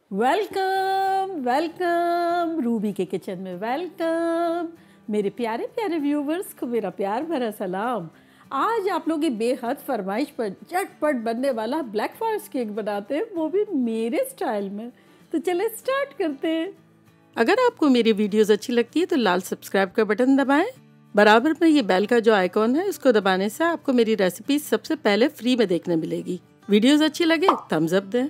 Welcome welcome Ruby के kitchen में welcome. मेरे प्यारे प्यारे व्यूवर्स को मेरा प्यार भरा सलाम। आज आप लोगों की बेहद फरमाइश पर झटपट बनने वाला ब्लैक फॉरेस्ट केक बनाते हैं, वो भी मेरे स्टाइल में। तो चले स्टार्ट करते हैं। अगर आपको मेरी वीडियोस अच्छी लगती है तो लाल सब्सक्राइब का बटन दबाएं। बराबर में ये बेल का जो आइकॉन है उसको दबाने से आपको मेरी रेसिपी सबसे पहले फ्री में देखने मिलेगी। वीडियोस अच्छी लगे थम्स अप दें।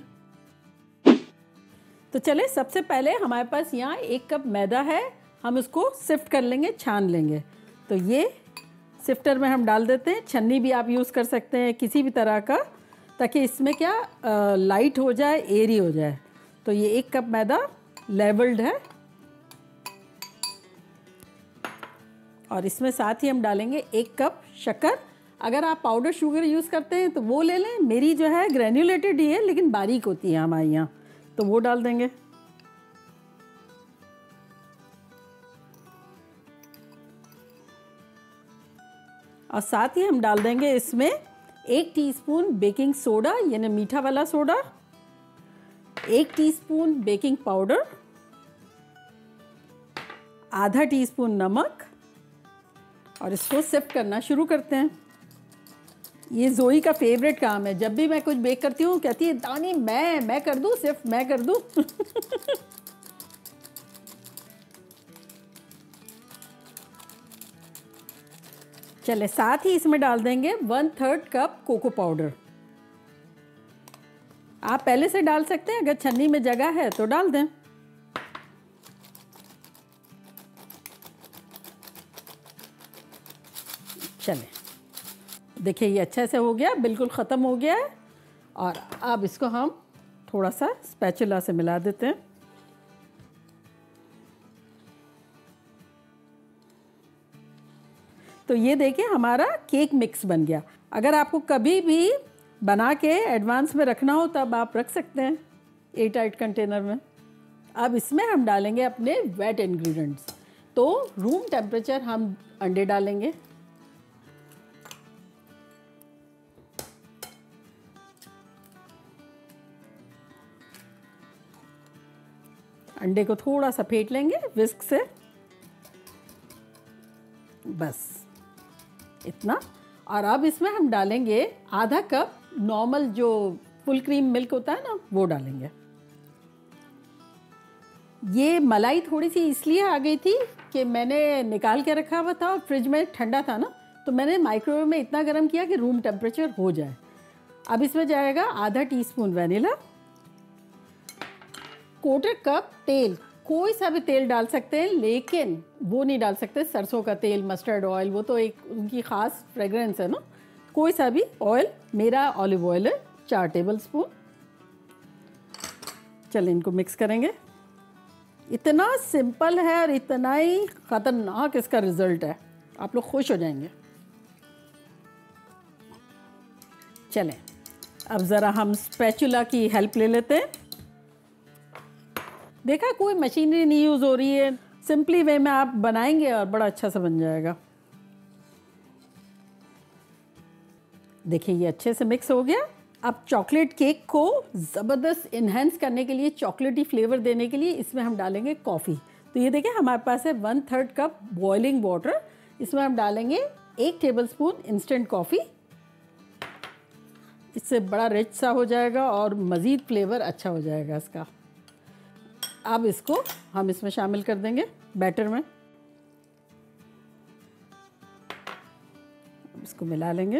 तो चले सबसे पहले हमारे पास यहाँ 1 कप मैदा है, हम उसको सिफ्ट कर लेंगे, छान लेंगे। तो ये सिफ्टर में हम डाल देते हैं। छन्नी भी आप यूज़ कर सकते हैं किसी भी तरह का, ताकि इसमें क्या लाइट हो जाए, एयरी हो जाए। तो ये 1 कप मैदा लेवल्ड है और इसमें साथ ही हम डालेंगे 1 कप शक्कर। अगर आप पाउडर शुगर यूज़ करते हैं तो वो ले लें, मेरी जो है ग्रैन्युलेटेड ही है लेकिन बारीक होती है हमारे यहाँ, तो वो डाल देंगे। और साथ ही हम डाल देंगे इसमें 1 टीस्पून बेकिंग सोडा यानी मीठा वाला सोडा, 1 टीस्पून बेकिंग पाउडर, आधा टीस्पून नमक, और इसको सिफ्ट करना शुरू करते हैं। ये जोई का फेवरेट काम है, जब भी मैं कुछ बेक करती हूँ कहती है दानी मैं कर दूँ, सिर्फ मैं कर दूँ। चले साथ ही इसमें डाल देंगे 1/3 कप कोको पाउडर। आप पहले से डाल सकते हैं, अगर छन्नी में जगह है तो डाल दें। चलें, देखिए ये अच्छे से हो गया, बिल्कुल ख़त्म हो गया है। और अब इसको हम थोड़ा सा स्पैचुला से मिला देते हैं। तो ये देखिए हमारा केक मिक्स बन गया। अगर आपको कभी भी बना के एडवांस में रखना हो तब आप रख सकते हैं एयरटाइट कंटेनर में। अब इसमें हम डालेंगे अपने वेट इंग्रेडिएंट्स। तो रूम टेम्परेचर हम अंडे डालेंगे, अंडे को थोड़ा सा फेंट लेंगे विस्क से, बस इतना। और अब इसमें हम डालेंगे आधा कप नॉर्मल जो फुल क्रीम मिल्क होता है ना, वो डालेंगे। ये मलाई थोड़ी सी इसलिए आ गई थी कि मैंने निकाल के रखा हुआ था और फ्रिज में ठंडा था ना, तो मैंने माइक्रोवेव में इतना गर्म किया कि रूम टेम्परेचर हो जाए। अब इसमें जाएगा आधा टीस्पून वनीला, 1/4 कप तेल, कोई सा भी तेल डाल सकते हैं लेकिन वो नहीं डाल सकते सरसों का तेल, मस्टर्ड ऑयल, वो तो एक उनकी ख़ास फ्रेगरेंस है ना। कोई सा भी ऑयल, मेरा ऑलिव ऑयल है 4 टेबलस्पून। चलिए इनको मिक्स करेंगे। इतना सिंपल है और इतना ही ख़तरनाक इसका रिज़ल्ट है, आप लोग खुश हो जाएंगे। चलें अब ज़रा हम स्पैचुला की हेल्प ले लेते हैं। देखा, कोई मशीनरी नहीं यूज़ हो रही है, सिंपली वे में आप बनाएंगे और बड़ा अच्छा सा बन जाएगा। देखिए ये अच्छे से मिक्स हो गया। अब चॉकलेट केक को ज़बरदस्त इन्हेंस करने के लिए, चॉकलेटी फ्लेवर देने के लिए इसमें हम डालेंगे कॉफ़ी। तो ये देखिए हमारे पास है 1/3 कप बॉइलिंग वाटर, इसमें हम डालेंगे 1 टेबलस्पून इंस्टेंट कॉफ़ी। इससे बड़ा रिच सा हो जाएगा और मज़ीद फ्लेवर अच्छा हो जाएगा इसका। अब इसको हम इसमें शामिल कर देंगे बैटर में, इसको मिला लेंगे।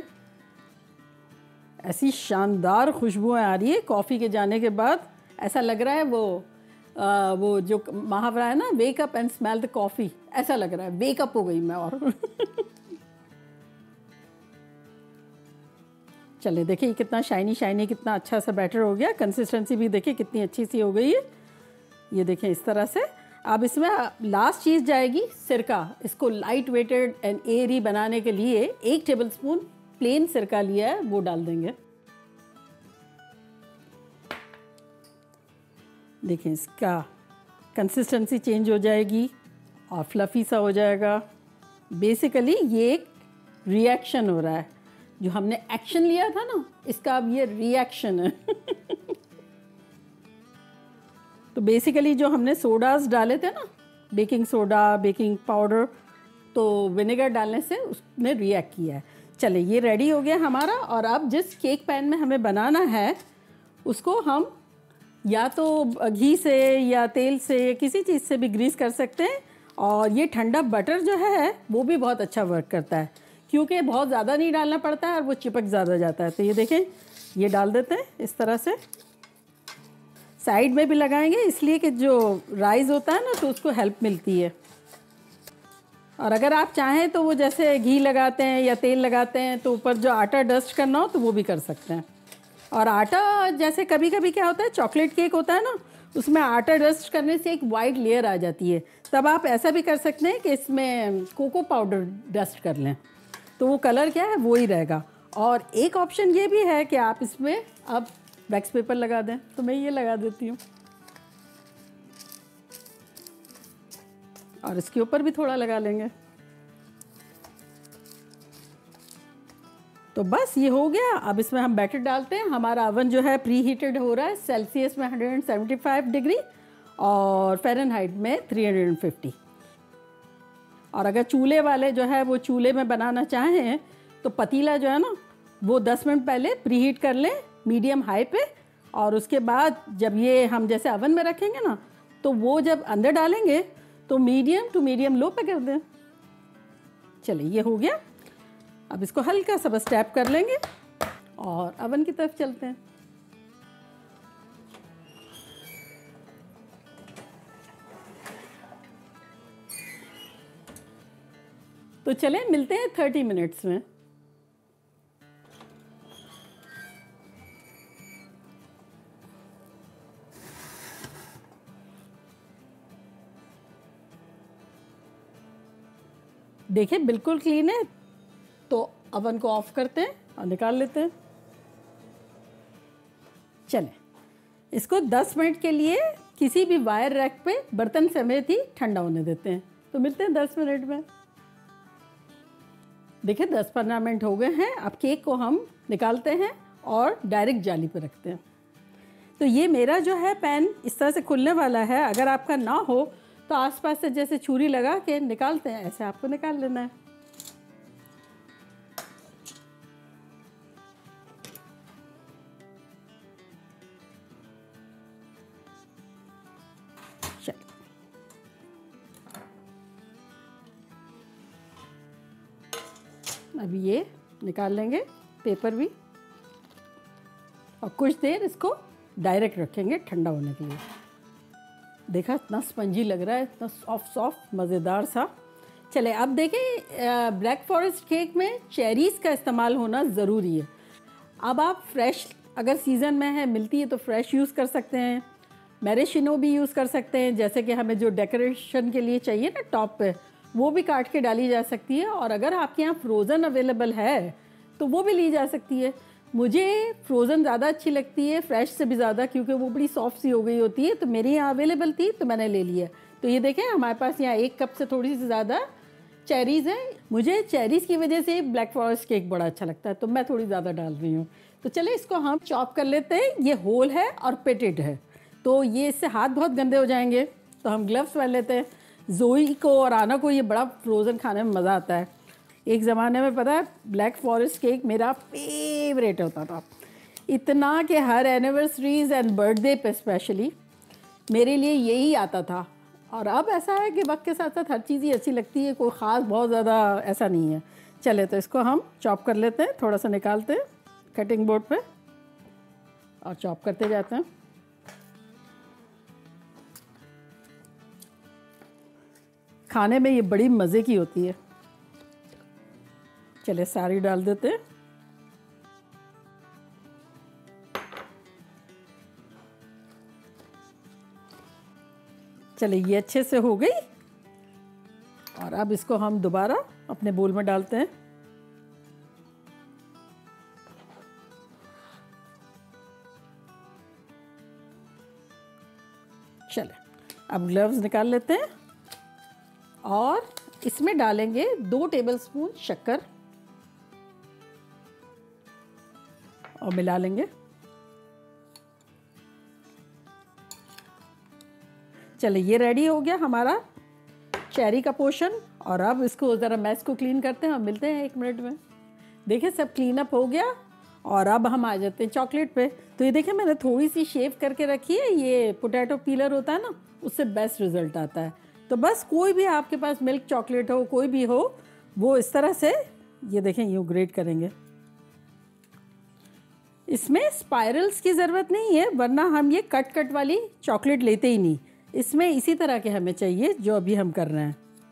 ऐसी शानदार खुशबुएं आ रही है कॉफ़ी के जाने के बाद, ऐसा लग रहा है वो जो मुहावरा है ना, wake up and smell the coffee, ऐसा लग रहा है वेक अप हो गई मैं। और चलिए देखिए कितना शाइनी शाइनी, कितना अच्छा सा बैटर हो गया। कंसिस्टेंसी भी देखिए कितनी अच्छी सी हो गई है, ये देखें इस तरह से। अब इसमें लास्ट चीज़ जाएगी सिरका। इसको लाइट वेटेड एंड एयरी बनाने के लिए 1 टेबलस्पून प्लेन सिरका लिया है, वो डाल देंगे। देखें इसका कंसिस्टेंसी चेंज हो जाएगी और फ्लफ़ी सा हो जाएगा। बेसिकली ये एक रिएक्शन हो रहा है, जो हमने एक्शन लिया था ना, इसका अब ये रिएक्शन है। तो बेसिकली जो हमने सोडास डाले थे ना, बेकिंग सोडा, बेकिंग पाउडर, तो विनेगर डालने से उसने रिएक्ट किया है। चले, ये रेडी हो गया हमारा। और अब जिस केक पैन में हमें बनाना है उसको हम या तो घी से या तेल से, किसी चीज़ से भी ग्रीस कर सकते हैं। और ये ठंडा बटर जो है वो भी बहुत अच्छा वर्क करता है, क्योंकि बहुत ज़्यादा नहीं डालना पड़ता है और वो चिपक ज़्यादा जाता है। तो ये देखें, ये डाल देते हैं इस तरह से। साइड में भी लगाएंगे इसलिए कि जो राइस होता है ना, तो उसको हेल्प मिलती है। और अगर आप चाहें तो वो जैसे घी लगाते हैं या तेल लगाते हैं तो ऊपर जो आटा डस्ट करना हो तो वो भी कर सकते हैं। और आटा, जैसे कभी कभी क्या होता है, चॉकलेट केक होता है ना, उसमें आटा डस्ट करने से एक वाइट लेयर आ जाती है। तब आप ऐसा भी कर सकते हैं कि इसमें कोको पाउडर डस्ट कर लें, तो वो कलर क्या है वो ही रहेगा। और एक ऑप्शन ये भी है कि आप इसमें अब वैक्स पेपर लगा दें, तो मैं ये लगा देती हूँ। और इसके ऊपर भी थोड़ा लगा लेंगे। तो बस ये हो गया। अब इसमें हम बैटर डालते हैं। हमारा अवन जो है प्री हीटेड हो रहा है सेल्सियस में 175 डिग्री और फ़ारेनहाइट में 350। और अगर चूल्हे वाले जो है वो चूल्हे में बनाना चाहें तो पतीला जो है ना वो 10 मिनट पहले प्री हीट कर लें मीडियम हाई पे। और उसके बाद जब ये हम जैसे अवन में रखेंगे ना, तो वो जब अंदर डालेंगे तो मीडियम टू मीडियम लो पे कर दें। चलिए, ये हो गया। अब इसको हल्का सा बस टैप कर लेंगे और अवन की तरफ चलते हैं। तो चलें, मिलते हैं 30 मिनट्स में। देखिए बिल्कुल क्लीन है। तो अवन को ऑफ करते हैं और निकाल लेते हैं। चलें, इसको 10 मिनट के लिए किसी भी वायर रैक पे बर्तन समेत ही ठंडा होने देते हैं। तो मिलते हैं 10 मिनट में। देखिए 10-15 मिनट हो गए हैं। अब केक को हम निकालते हैं और डायरेक्ट जाली पर रखते हैं। तो ये मेरा जो है पैन इस तरह से खुलने वाला है। अगर आपका ना हो तो आसपास से जैसे छुरी लगा के निकालते हैं, ऐसे आपको निकाल लेना है। अभी ये निकाल लेंगे पेपर भी, और कुछ देर इसको डायरेक्ट रखेंगे ठंडा होने के लिए। देखा इतना स्पंजी लग रहा है, इतना सॉफ्ट सॉफ्ट मज़ेदार सा। चले, अब देखें, ब्लैक फॉरेस्ट केक में चेरीज़ का इस्तेमाल होना ज़रूरी है। अब आप फ्रेश, अगर सीज़न में है मिलती है तो फ्रेश यूज़ कर सकते हैं। मैरेशिनो भी यूज़ कर सकते हैं, जैसे कि हमें जो डेकोरेशन के लिए चाहिए ना टॉप पे, वो भी काट के डाली जा सकती है। और अगर आपके यहाँ फ्रोज़न अवेलेबल है तो वो भी ली जा सकती है। मुझे फ्रोज़न ज़्यादा अच्छी लगती है फ्रेश से भी ज़्यादा, क्योंकि वो बड़ी सॉफ्ट सी हो गई होती है। तो मेरे यहाँ अवेलेबल थी तो मैंने ले लिया। तो ये देखें, हमारे पास यहाँ 1 कप से थोड़ी सी ज़्यादा चेरीज़ है। मुझे चेरीज़ की वजह से ब्लैक फॉरेस्ट केक बड़ा अच्छा लगता है, तो मैं थोड़ी ज़्यादा डाल रही हूँ। तो चले, इसको हम चॉप कर लेते हैं। ये होल है और पेटेड है, तो ये इससे हाथ बहुत गंदे हो जाएंगे, तो हम ग्लव्स पहन लेते हैं। जोई को और आना को ये बड़ा फ्रोज़न खाने में मज़ा आता है। एक ज़माने में पता है ब्लैक फॉरेस्ट केक मेरा फेवरेट होता था, इतना कि हर एनिवर्सरीज़ एंड बर्थडे पे स्पेशली मेरे लिए यही आता था। और अब ऐसा है कि वक्त के साथ साथ हर चीज़ ही अच्छी लगती है, कोई ख़ास बहुत ज़्यादा ऐसा नहीं है। चले, तो इसको हम चॉप कर लेते हैं, थोड़ा सा निकालते हैं कटिंग बोर्ड पे और चॉप करते जाते हैं। खाने में ये बड़ी मज़े की होती है। चले, सारी डाल देते हैं। चले, ये अच्छे से हो गई। और अब इसको हम दोबारा अपने बोल में डालते हैं। चले, अब ग्लव्स निकाल लेते हैं और इसमें डालेंगे 2 टेबलस्पून शक्कर और मिला लेंगे। चले ये रेडी हो गया हमारा चेरी का पोर्शन। और अब इसको ज़रा मैस को क्लीन करते हैं और मिलते हैं 1 मिनट में। देखिए सब क्लीन अप हो गया और अब हम आ जाते हैं चॉकलेट पे। तो ये देखिए मैंने थोड़ी सी शेव करके रखी है, ये पोटैटो पीलर होता है ना, उससे बेस्ट रिजल्ट आता है। तो बस कोई भी आपके पास मिल्क चॉकलेट हो, कोई भी हो, वो इस तरह से ये देखें यूँ ग्रेट करेंगे। इसमें स्पाइरल्स की ज़रूरत नहीं है, वरना हम ये कट कट वाली चॉकलेट लेते ही नहीं। इसमें इसी तरह के हमें चाहिए जो अभी हम कर रहे हैं।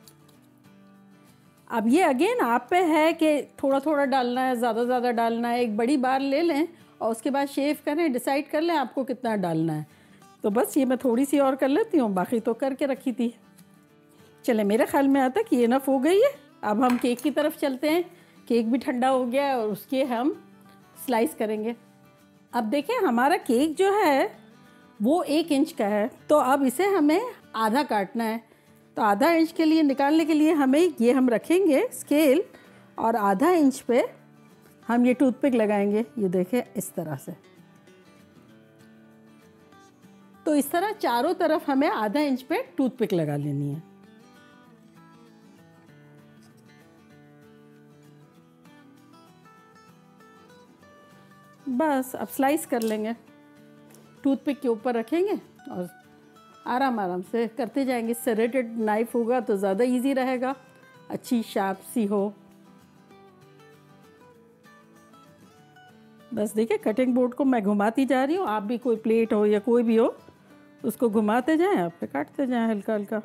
अब ये अगेन आप पे है कि थोड़ा थोड़ा डालना है, ज़्यादा डालना है। एक बड़ी बार ले लें और उसके बाद शेव करें, डिसाइड कर लें आपको कितना डालना है। तो बस ये मैं थोड़ी सी और कर लेती हूँ, बाकी तो करके रखी थी। चले मेरे ख्याल में आता कि इनफ हो गई है। अब हम केक की तरफ चलते हैं। केक भी ठंडा हो गया है और उसके हम स्लाइस करेंगे। अब देखें हमारा केक जो है वो 1 इंच का है, तो अब इसे हमें आधा काटना है। तो आधा इंच के लिए निकालने के लिए हमें ये हम रखेंगे स्केल और आधा इंच पे हम ये टूथपिक लगाएंगे। ये देखें इस तरह से। तो इस तरह चारों तरफ हमें आधा इंच पे टूथपिक लगा लेनी है। बस अब स्लाइस कर लेंगे, टूथपिक के ऊपर रखेंगे और आराम आराम से करते जाएंगे। सेरेटेड नाइफ होगा तो ज़्यादा इजी रहेगा, अच्छी शार्प सी हो। बस देखिए कटिंग बोर्ड को मैं घुमाती जा रही हूँ, आप भी कोई प्लेट हो या कोई भी हो उसको घुमाते जाएं, आप पे काटते जाएं हल्का हल्का।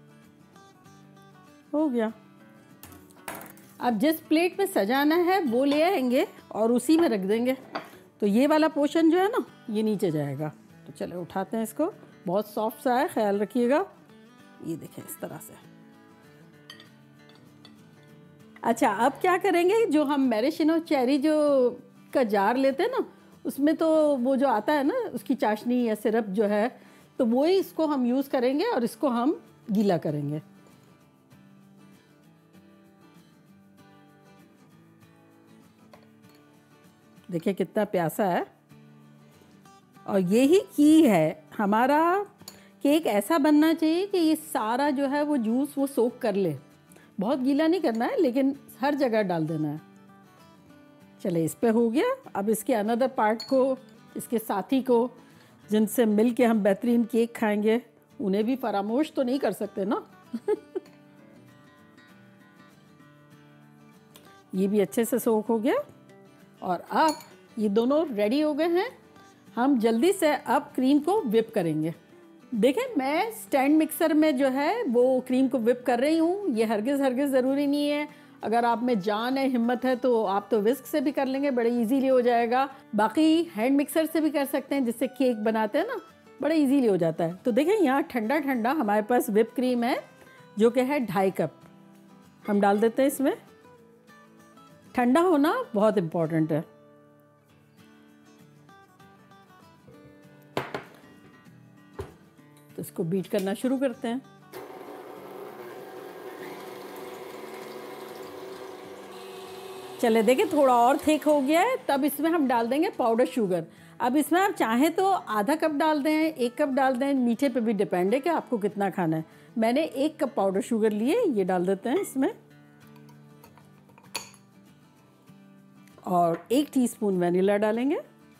हो गया। अब जिस प्लेट में सजाना है वो ले आएंगे और उसी में रख देंगे। तो ये वाला पोर्शन जो है ना ये नीचे जाएगा। तो चले उठाते हैं इसको, बहुत सॉफ्ट सा है, ख्याल रखिएगा। ये देखें इस तरह से। अच्छा अब क्या करेंगे, जो हम मैरेशिनो चेरी जो का जार लेते हैं ना, उसमें तो वो जो आता है ना उसकी चाशनी या सिरप जो है, तो वही इसको हम यूज़ करेंगे और इसको हम गीला करेंगे। देखिए कितना प्यासा है। और यही की है, हमारा केक ऐसा बनना चाहिए कि ये सारा जो है वो जूस वो सोक कर ले। बहुत गीला नहीं करना है लेकिन हर जगह डाल देना है। चले इस पे हो गया। अब इसके अनदर पार्ट को, इसके साथी को जिनसे मिल के हम बेहतरीन केक खाएंगे, उन्हें भी फरामोश तो नहीं कर सकते ना। ये भी अच्छे से सोक हो गया और अब ये दोनों रेडी हो गए हैं। हम जल्दी से अब क्रीम को विप करेंगे। देखें मैं स्टैंड मिक्सर में जो है वो क्रीम को विप कर रही हूँ। ये हरगिज़ ज़रूरी नहीं है, अगर आप में जान है, हिम्मत है, तो आप तो विस्क से भी कर लेंगे, बड़े इजीली हो जाएगा। बाकी हैंड मिक्सर से भी कर सकते हैं, जिससे केक बनाते हैं ना बड़े इजीली हो जाता है। तो देखें यहाँ ठंडा ठंडा हमारे पास विप क्रीम है जो कि है 2.5 कप। हम डाल देते हैं इसमें। ठंडा होना बहुत इम्पोर्टेंट है। तो इसको बीट करना शुरू करते हैं। चले देखिए थोड़ा और थिक हो गया है, तब इसमें हम डाल देंगे पाउडर शुगर। अब इसमें आप चाहें तो आधा कप डाल दें, 1 कप डाल दें, मीठे पे भी डिपेंड है कि आपको कितना खाना है। मैंने 1 कप पाउडर शुगर लिए, ये डाल देते हैं इसमें। और 1 टीस्पून वनीला डालेंगे।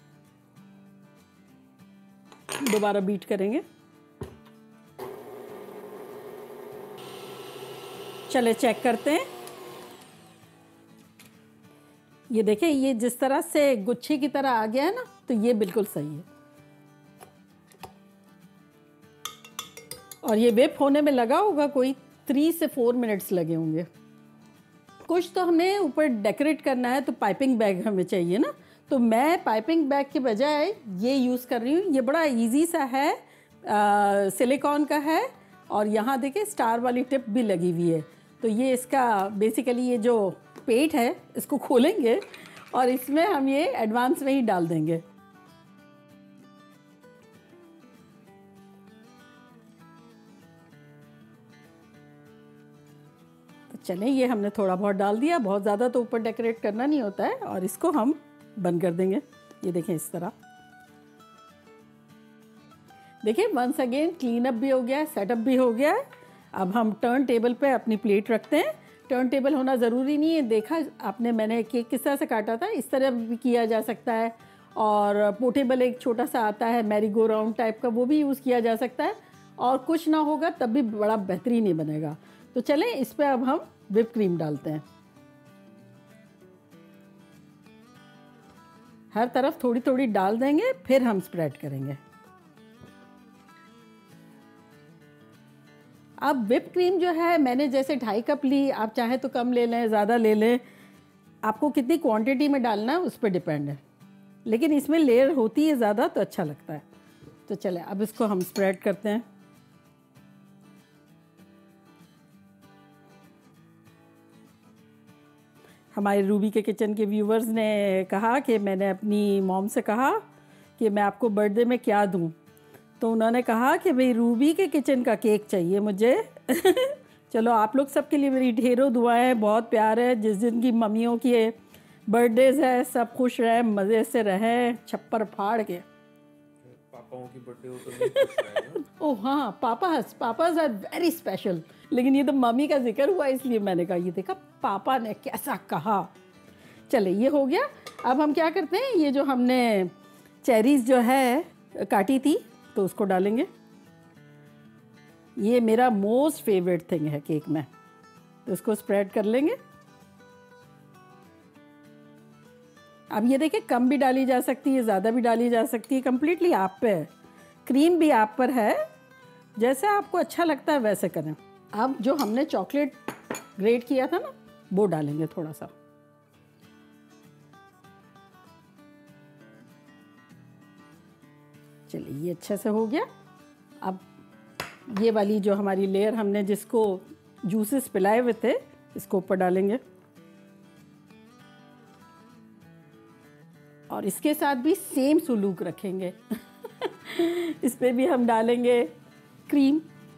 दोबारा बीट करेंगे। चले चेक करते हैं। ये देखें ये जिस तरह से गुच्छे की तरह आ गया है ना, तो ये बिल्कुल सही है। और ये वेप होने में लगा होगा कोई 3 से 4 मिनट्स लगे होंगे। कुछ तो हमने ऊपर डेकोरेट करना है, तो पाइपिंग बैग हमें चाहिए ना, तो मैं पाइपिंग बैग के बजाय ये यूज़ कर रही हूँ। ये बड़ा इजी सा है, सिलिकॉन का है और यहाँ देखिए स्टार वाली टिप भी लगी हुई है। तो ये इसका बेसिकली ये जो पेट है इसको खोलेंगे और इसमें हम ये एडवांस में ही डाल देंगे। तो चलें ये हमने थोड़ा बहुत डाल दिया, बहुत ज़्यादा तो ऊपर डेकोरेट करना नहीं होता है। और इसको हम बंद कर देंगे। ये देखें इस तरह। देखिए वंस अगेन क्लीन अप भी हो गया है, सेटअप भी हो गया है। अब हम टर्न टेबल पे अपनी प्लेट रखते हैं। टर्न टेबल होना ज़रूरी नहीं है, देखा आपने मैंने केक किस तरह से काटा था, इस तरह भी किया जा सकता है। और पोर्टेबल एक छोटा सा आता है मैरी गो राउंड टाइप का, वो भी यूज़ किया जा सकता है। और कुछ ना होगा तब भी बड़ा बेहतरीन ही बनेगा। तो चलें इस पर अब हम व्हिप क्रीम डालते हैं। हर तरफ थोड़ी थोड़ी डाल देंगे, फिर हम स्प्रेड करेंगे। अब व्हिप क्रीम जो है मैंने जैसे 2.5 कप ली, आप चाहे तो कम ले लें, ज़्यादा ले लें, आपको कितनी क्वांटिटी में डालना है उस पर डिपेंड है। लेकिन इसमें लेयर होती है ज़्यादा तो अच्छा लगता है। तो चले अब इसको हम स्प्रेड करते हैं। हमारे रूबी के किचन के व्यूवर्स ने कहा कि मैंने अपनी मॉम से कहा कि मैं आपको बर्थडे में क्या दूं, तो उन्होंने कहा कि भाई रूबी के किचन का केक चाहिए मुझे। चलो आप लोग सबके लिए मेरी ढेरों दुआएं, बहुत प्यार है। जिस दिन की मम्मियों की बर्थडेज है सब खुश रहें, मज़े से रहें, छप्पर फाड़ के। पापाओं की बर्थडे हो तो नहीं खुश रहें। ओह हाँ, पापाज आर वेरी स्पेशल। लेकिन ये तो मम्मी का जिक्र हुआ इसलिए मैंने कहा, ये देखा पापा ने कैसा कहा। चले ये हो गया। अब हम क्या करते हैं, ये जो हमने चेरीज़ जो है काटी थी तो उसको डालेंगे। ये मेरा मोस्ट फेवरेट थिंग है केक में, तो इसको स्प्रेड कर लेंगे। अब ये देखिए कम भी डाली जा सकती है, ज़्यादा भी डाली जा सकती है, कम्प्लीटली आप पे है। क्रीम भी आप पर है, जैसे आपको अच्छा लगता है वैसे करें। अब जो हमने चॉकलेट ग्रेट किया था ना वो डालेंगे थोड़ा सा। चलिए ये अच्छे से हो गया। अब ये वाली जो हमारी लेयर हमने जिसको जूसेस पिलाए हुए थे इसको ऊपर डालेंगे। और इसके साथ भी सेम सुलूक रखेंगे। इस पे भी हम डालेंगे क्रीम।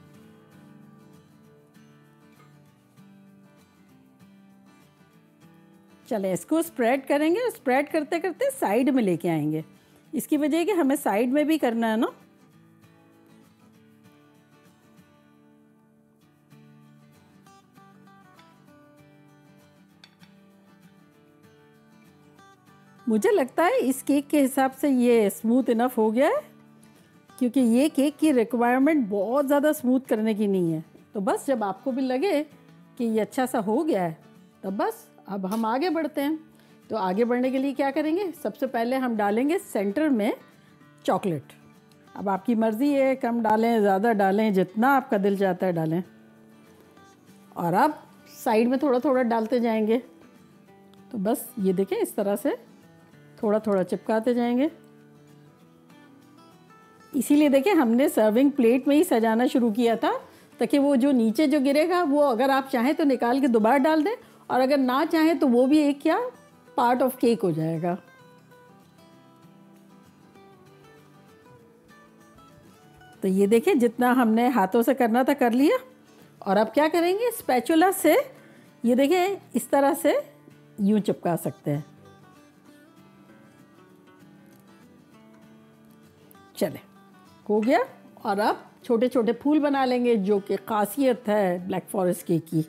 चले इसको स्प्रेड करेंगे, स्प्रेड करते करते साइड में लेके आएंगे। इसकी वजह है कि हमें साइड में भी करना है ना। मुझे लगता है इस केक के हिसाब से ये स्मूथ इनफ हो गया है, क्योंकि ये केक की रिक्वायरमेंट बहुत ज़्यादा स्मूथ करने की नहीं है। तो बस जब आपको भी लगे कि ये अच्छा सा हो गया है तो बस अब हम आगे बढ़ते हैं। तो आगे बढ़ने के लिए क्या करेंगे, सबसे पहले हम डालेंगे सेंटर में चॉकलेट। अब आपकी मर्ज़ी है, कम डालें ज़्यादा डालें, जितना आपका दिल चाहता है डालें। और अब साइड में थोड़ा थोड़ा डालते जाएंगे। तो बस ये देखें इस तरह से थोड़ा थोड़ा चिपकाते जाएंगे। इसीलिए देखिए हमने सर्विंग प्लेट में ही सजाना शुरू किया था, ताकि वो जो नीचे जो गिरेगा वो अगर आप चाहें तो निकाल के दोबारा डाल दें, और अगर ना चाहें तो वो भी एक क्या पार्ट ऑफ केक हो जाएगा। तो ये देखिए जितना हमने हाथों से करना था कर लिया। और अब क्या करेंगे, स्पैचुला से ये देखिए इस तरह से यूं चिपका सकते हैं। चले हो गया। और अब छोटे छोटे फूल बना लेंगे, जो कि खासियत है ब्लैक फॉरेस्ट केक की।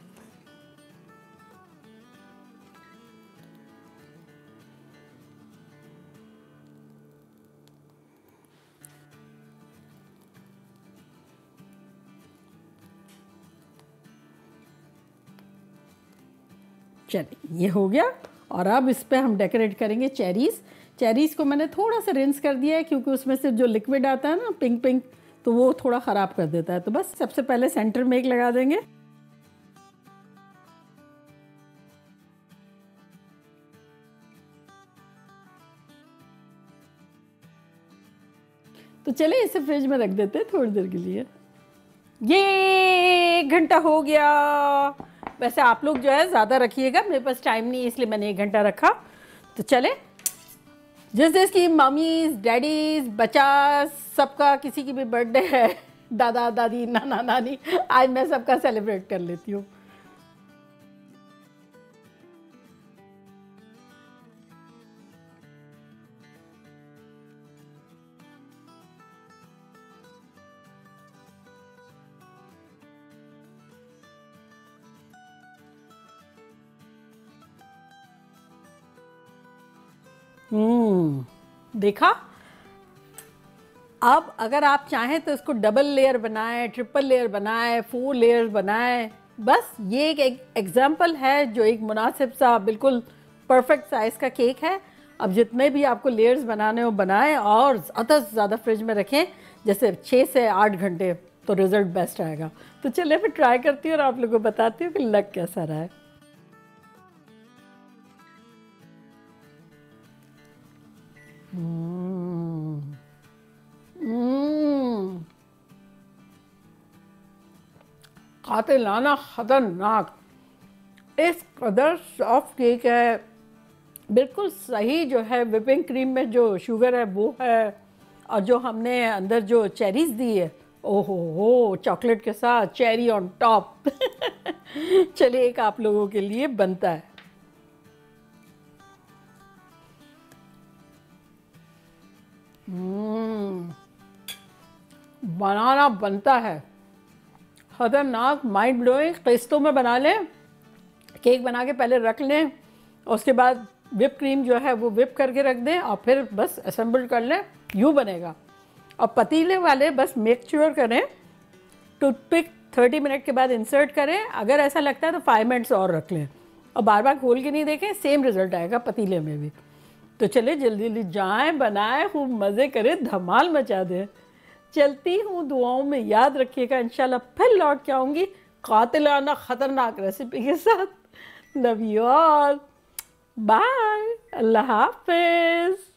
चलिए ये हो गया। और अब इस पे हम डेकोरेट करेंगे चेरीज़। चेरीज़ को मैंने थोड़ा सा रिंस कर दिया है, क्योंकि उसमें से जो लिक्विड आता है ना पिंक पिंक, तो वो थोड़ा ख़राब कर देता है। तो बस सबसे पहले सेंटर में एक लगा देंगे। तो चले इसे फ्रिज में रख देते हैं थोड़ी देर के लिए। ये 1 घंटा हो गया। वैसे आप लोग जो है ज़्यादा रखिएगा, मेरे पास टाइम नहीं है इसलिए मैंने 1 घंटा रखा। तो चले जिस जिस की मम्मीज डैडीज बच्चा सबका किसी की भी बर्थडे है, दादा दादी नाना नानी, आज मैं सबका सेलिब्रेट कर लेती हूँ। देखा। अब अगर आप चाहें तो इसको डबल लेयर बनाएं, ट्रिपल लेयर बनाएं, 4 लेयर बनाएं। बस ये एक एग्जाम्पल है जो एक मुनासिब सा बिल्कुल परफेक्ट साइज़ का केक है। अब जितने भी आपको लेयर्स बनाने हो बनाएं और ज़्यादा से ज़्यादा फ्रिज में रखें, जैसे 6 से 8 घंटे, तो रिज़ल्ट बेस्ट आएगा। तो चलिए फिर ट्राई करती हूँ और आप लोगों को बताती हूँ कि लग कैसा रहा है। कातिलाना खतरनाक, इस कदर सॉफ्ट केक है, बिल्कुल सही जो है विपिंग क्रीम में जो शुगर है वो है, और जो हमने अंदर जो चेरीज दी है, ओहो हो, चॉकलेट के साथ चेरी ऑन टॉप। चलिए एक आप लोगों के लिए बनता है। बनाना बनता है, खतरनाक, माइंड ब्लोइंग। किस्तों में बना लें, केक बना के पहले रख लें, और उसके बाद विप क्रीम जो है वो विप करके रख दें और फिर बस असेंबल कर लें, यूँ बनेगा। और पतीले वाले बस मेक श्योर करें टूथपिक 30 मिनट के बाद इंसर्ट करें, अगर ऐसा लगता है तो 5 मिनट्स और रख लें, और बार बार खोल के नहीं देखें, सेम रिजल्ट आएगा पतीले में भी। तो चलिए जल्दी जल्दी जाएं, बनाएं, खूब मज़े करें, धमाल मचा दें। चलती हूँ, दुआओं में याद रखिएगा, इंशाल्लाह फिर लौट के आऊँगी कातिलाना खतरनाक रेसिपी के साथ। लव यू ऑल, बाय, अल्लाह हाफिज़।